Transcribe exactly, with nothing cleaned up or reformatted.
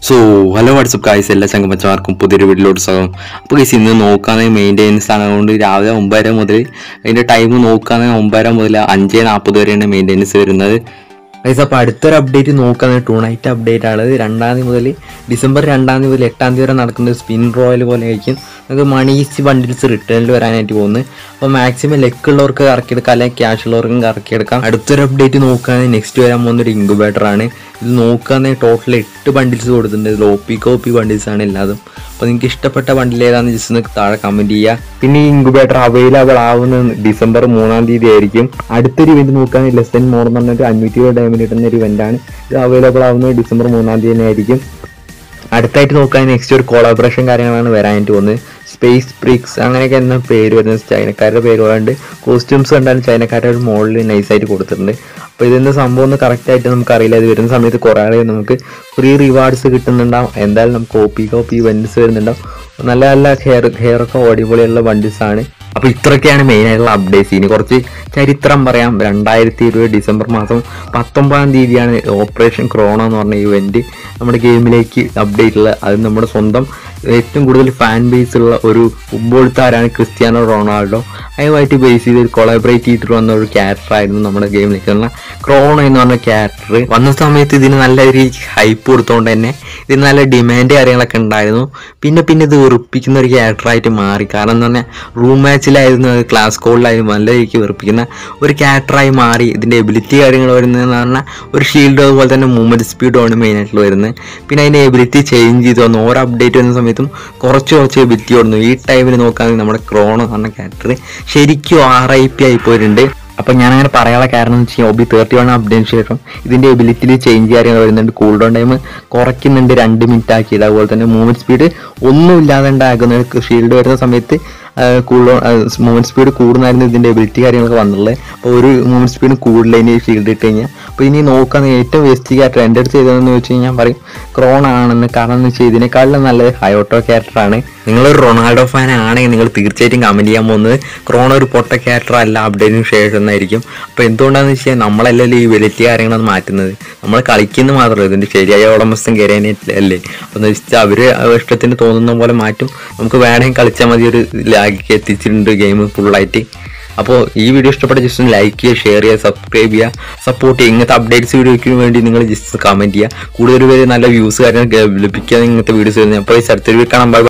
So hello WhatsApp guys, എല്ലാ ചങ്കമച്ചമാർക്കും പുതിയൊരു വീഡിയോയിലോട്ട് സ്വാഗതം. അപ്പോൾ ഗൈസ് ഇന്ന് നോക്കുകയാണെങ്കിൽ മെയിൻ്റെനൻസ് ആണ്. അതുകൊണ്ട് രാവിലെ ഒമ്പതര മുതൽ അതിൻ്റെ ടൈം നോക്കുകയാണെങ്കിൽ ഒമ്പതര മുതൽ അഞ്ച് നാൽപ്പത് വരെയാണ് മെയിൻ്റെനൻസ് വരുന്നത് ഗൈസ്. അപ്പോൾ അടുത്തൊരു അപ്ഡേറ്റ് നോക്കുകയാണെങ്കിൽ ടൂ നൈറ്റ് അപ്ഡേറ്റ് ആണ്. രണ്ടാം തീയതി മുതൽ ഡിസംബർ രണ്ടാം തീയതി മുതൽ എട്ടാം തീയതി വരെ നടക്കുന്നത് സ്പിൻ റോയൽ പോലെ ആയിരിക്കും. നമുക്ക് മണീസ് ബണ്ടിൽസ് റിട്ടേണിൽ വരാനായിട്ട് പോകുന്നത്. അപ്പോൾ മാക്സിമം ലെക്ക് ഉള്ളവർക്ക് ഇറക്കിയെടുക്കാം, അല്ലെങ്കിൽ ക്യാഷ് ഉള്ളവർക്കും ഇറക്കിയെടുക്കാം. അടുത്തൊരു അപ്ഡേറ്റ് നോക്കുകയാണെങ്കിൽ നെക്സ്റ്റ് വരാൻ പോകുന്ന ഒരു ഇൻക്യുബേറ്റർ ആണ്. ഇത് നോക്കുകയാണെങ്കിൽ ടോട്ടൽ എട്ട് ബണ്ടിൽസ് കൊടുത്തിട്ടുണ്ട്. ഇതിൽ ഒ പി കോപ്പി ബണ്ടിൽസ് ആണ് എല്ലാതും. അപ്പോൾ നിങ്ങൾക്ക് ഇഷ്ടപ്പെട്ട ബണ്ടിൽ ഏതാണെന്ന് ജസ്റ്റ് ഒന്ന് താഴെ കമൻറ്റ് ചെയ്യുക. പിന്നെ ഈ ഇൻക്യുബേറ്റർ അവൈലബിൾ ആവുന്നത് ഡിസംബർ മൂന്നാം തീയതി ആയിരിക്കും. അടുത്തൊരു ഇവന്റ് നോക്കുകയാണെങ്കിൽ ലെസ് ദൻ മോർ എന്ന് പറഞ്ഞൊരു അഞ്ഞൂറ്റി രൂപ ഡയമണ്ട് കിട്ടുന്ന ഒരു ഇവൻ്റാണ്. ഇത് അവൈലബിൾ ആവുന്നത് ഡിസംബർ മൂന്നാം തീയതി തന്നെ ആയിരിക്കും. അടുത്തായിട്ട് നോക്കുകയാണെങ്കിൽ നെക്സ്റ്റ് ഒരു കൊളാബറേഷൻ കാര്യങ്ങളാണ് വരാനായിട്ട് പോകുന്നത്. സ്പേസ് ബ്രിക്സ് അങ്ങനെയൊക്കെ എന്ന പേര് വരുന്നത് ചൈനക്കാരുടെ പേരുകളുണ്ട്. കോസ്റ്റ്യൂംസ് കണ്ടാലും ചൈനക്കാരുടെ ഒരു മോഡൽ നൈസായിട്ട് കൊടുത്തിട്ടുണ്ട്. അപ്പോൾ ഇതിൻ്റെ സംഭവം ഒന്ന് കറക്റ്റായിട്ട് നമുക്കറിയില്ല. ഇത് വരുന്ന സമയത്ത് കുറേ ആളുകൾ നമുക്ക് ഫ്രീ റിവാർഡ്സ് കിട്ടുന്നുണ്ടാവും. എന്തായാലും നമുക്ക് കോപ്പി കോപ്പി ബണ്ടിൽസ് വരുന്നുണ്ടാവും. നല്ല നല്ല ഹെയർ ഹെയറൊക്കെ അടിപൊളിയുള്ള ബണ്ടിൽസാണ്. അപ്പോൾ ഇത്രയൊക്കെയാണ് മെയിനായിട്ടുള്ള അപ്ഡേറ്റ്സ്. ഇനി കുറച്ച് ചരിത്രം പറയാം. രണ്ടായിരത്തി ഇരുപത് ഡിസംബർ മാസം പത്തൊമ്പതാം തീയതിയാണ് ഓപ്പറേഷൻ ക്രോണോ എന്ന് പറഞ്ഞ ഇവൻറ്റ് നമ്മുടെ ഗെയിമിലേക്ക് അപ്ഡേറ്റ് ഉള്ളത്. അത് നമ്മുടെ സ്വന്തം ഏറ്റവും കൂടുതൽ ഫാൻ ബേസ് ഉള്ള ഒരു ഫുട്ബോൾ താരമാണ് ക്രിസ്ത്യാനോ റൊണാൾഡോ. അതുമായിട്ട് ബേസ് ചെയ്ത് കൊളാബറേറ്റ് ചെയ്തിട്ട് വന്ന ഒരു ക്യാരക്ടർ ആയിരുന്നു നമ്മുടെ ഗെയിമിലേക്ക് വന്ന ക്രോണോ എന്ന് പറഞ്ഞ ക്യാരക്ടർ. വന്ന സമയത്ത് ഇതിന് നല്ല രീതിക്ക് ഹൈപ്പ് കൊടുത്തുകൊണ്ട് തന്നെ ഇതിന് നല്ല ഡിമാൻഡ് കാര്യങ്ങളൊക്കെ ഉണ്ടായിരുന്നു. പിന്നെ പിന്നെ ഇത് വെറുപ്പിക്കുന്ന ഒരു ക്യാരക്ടറായിട്ട് മാറി. കാരണം എന്ന് പറഞ്ഞാൽ റൂം മാച്ചിലായിരുന്നു, ക്ലാസ് കോളിലായിരുന്നു നല്ല രീതിക്ക് വെറുപ്പിക്കുന്ന ഒരു ക്യാരക്ടറായി മാറി. ഇതിൻ്റെ എബിലിറ്റി കാര്യങ്ങൾ വരുന്നതെന്ന് പറഞ്ഞാൽ ഒരു ഷീൽഡ്, അതുപോലെ തന്നെ മൂവ്മെൻറ്റ് സ്പീഡുമാണ് മെയിനായിട്ടുള്ള വരുന്നത്. പിന്നെ അതിൻ്റെ എബിലിറ്റി ചേഞ്ച് ചെയ്ത് വന്നു. ഓരോ അപ്ഡേറ്റ് വരുന്ന സമയത്തും കുറച്ച് കുറച്ച് എബിലിറ്റി വന്നു. ഈ ടൈമിൽ നോക്കുകയാണെങ്കിൽ നമ്മുടെ ക്രോണോ എന്ന് പറഞ്ഞ ക്യാരക്ടർ ശരിക്കും ആർ ഐ പി ആയി പോയിട്ടുണ്ട്. അപ്പം ഞാനങ്ങനെ പറയാനുള്ള കാരണം എന്ന് വെച്ചാൽ ഒബി തേർട്ടി വൺ അപ്ഡേറ്റ് ശേഷം ഇതിൻ്റെ എബിലിറ്റിയിൽ ചേഞ്ച് കാര്യങ്ങൾ വരുന്നുണ്ട്. കൂൾ ഡൗൺ ടൈം കുറയ്ക്കുന്നുണ്ട്, രണ്ട് മിനിറ്റ് ആക്കിയത്. അതുപോലെ തന്നെ മൂവ്മെൻറ്റ് സ്പീഡ് ഒന്നും ഇല്ലാതെ ഉണ്ടാകുന്ന ഷീൽഡ് വരുന്ന സമയത്ത് കൂൾ ഡൗൺ മൂവ്മെൻറ്റ് സ്പീഡ് കൂടുന്നായിരുന്നു ഇതിൻ്റെ എബിലിറ്റി കാര്യങ്ങളൊക്കെ വന്നുള്ളത്. അപ്പോൾ ഒരു മൂവ്മെൻറ്റ് സ്പീഡ് കൂടുതലതിന് ഷീൽഡ് ഇട്ട് കഴിഞ്ഞാൽ. അപ്പോൾ ഇനി നോക്കാൻ ഏറ്റവും വേസ്റ്റ് ക്യാരക്ടർ എൻ്റെ അടുത്ത് ചെയ്തതെന്ന് വെച്ച് കഴിഞ്ഞാൽ പറയും ക്രോൺ ആണെന്ന്. കാരണം എന്ന് വെച്ചാൽ ഇതിനേക്കാളും നല്ലത് ഹയോട്ടോ ക്യാരക്ടറാണ്. നിങ്ങളൊരു റൊണാൾഡോ ഫാൻ ആണെങ്കിൽ നിങ്ങൾ തീർച്ചയായിട്ടും കമൻറ്റ് ചെയ്യാൻ പോകുന്നത് ക്രോൺ ഒരു പൊട്ട ക്യാരക്ടർ അല്ല, അപ്ഡേറ്റിന് ശേഷം എന്നായിരിക്കും. അപ്പോൾ എന്തുകൊണ്ടാണെന്ന് വെച്ചാൽ നമ്മളല്ലല്ലോ ഈ വെലിറ്റി കാര്യങ്ങളൊന്നും മാറ്റുന്നത്, നമ്മൾ കളിക്കുന്നത് മാത്രമല്ല. ഇതിൻ്റെ ശരിയായ ഉടമസ്ഥൻ കയറാനല്ലേ. അപ്പോൾ എന്ന് വെച്ചാൽ അവർ ഇഷ്ടത്തിന് തോന്നുന്ന പോലെ മാറ്റും. നമുക്ക് വേണമെങ്കിൽ കളിച്ചാൽ മതി. ഒരു ലാഗിക്ക് എത്തിച്ചിട്ടുണ്ട് ഗെയിം ഫുള്ളായിട്ട്. അപ്പോൾ ഈ വീഡിയോ ഇഷ്ടപ്പെട്ട ജസ്റ്റ് ഒന്ന് ലൈക്ക് ചെയ്യുക, ഷെയർ ചെയ്യുക, സബ്സ്ക്രൈബ് ചെയ്യുക, സപ്പോർട്ട് ചെയ്യുക. ഇങ്ങനത്തെ അപ്ഡേറ്റ്സ് വീഡിയോയ്ക്ക് വേണ്ടി നിങ്ങൾ ജസ്റ്റ് കമൻറ്റ് ചെയ്യുക. കൂടുതൽ പേര് നല്ല വ്യൂസ് കാര്യങ്ങൾ ലഭിക്കാൻ ഇങ്ങനത്തെ വീഡിയോസ് വരുന്നത്. അപ്പോൾ ഈ അടുത്തൊരു കാണാൻ.